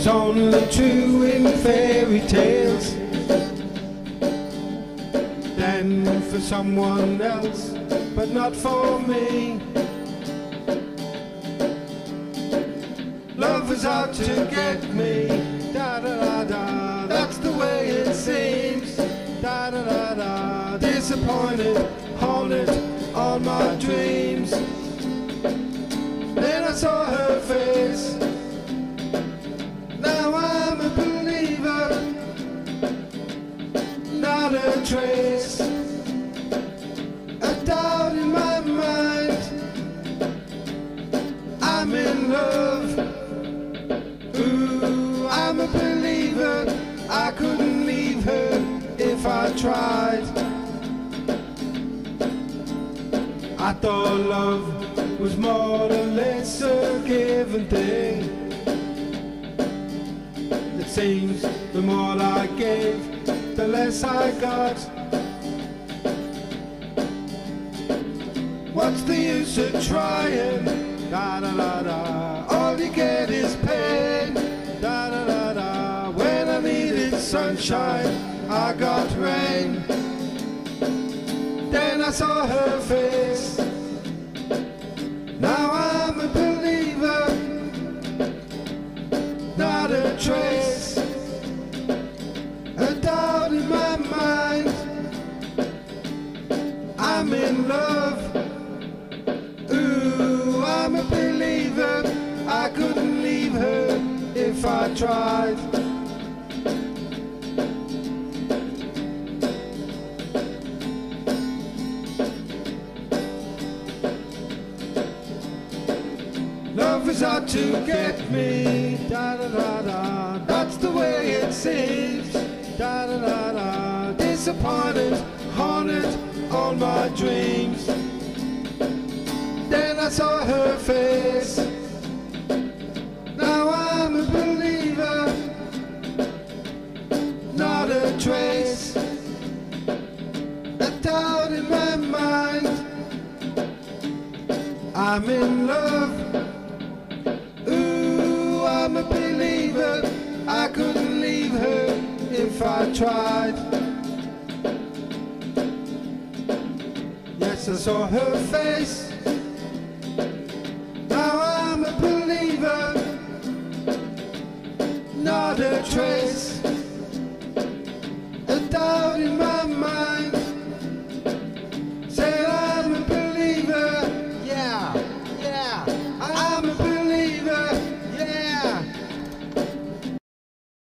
was only true in fairy tales, then for someone else, but not for me. Love was out to get me, da da da da, that's the way it seems, da da da da. Disappointed, haunted all my dreams. Then I saw her face, now I'm a believer, not a trace, a doubt in my mind. I'm in love, ooh, I'm a believer. I couldn't leave her if I tried. I thought love was more or less a given thing. It seems the more I gave, the less I got. What's the use of trying? Da da da da. All you get is pain. Da da da da. When I needed sunshine, I got rain. Then I saw her face. Now I'm a believer, not a trace, a doubt in my mind. I'm in love, ooh, I'm a believer. I couldn't leave her if I tried. Love is out to get me, da da da da, that's the way it seems, da da da da. Disappointed, haunted all my dreams. Then I saw her face, now I'm a believer, not a trace, a doubt in my mind. I'm in love, I'm a believer. I couldn't leave her if I tried. Yes, I saw her face, now I'm a believer, not a trace,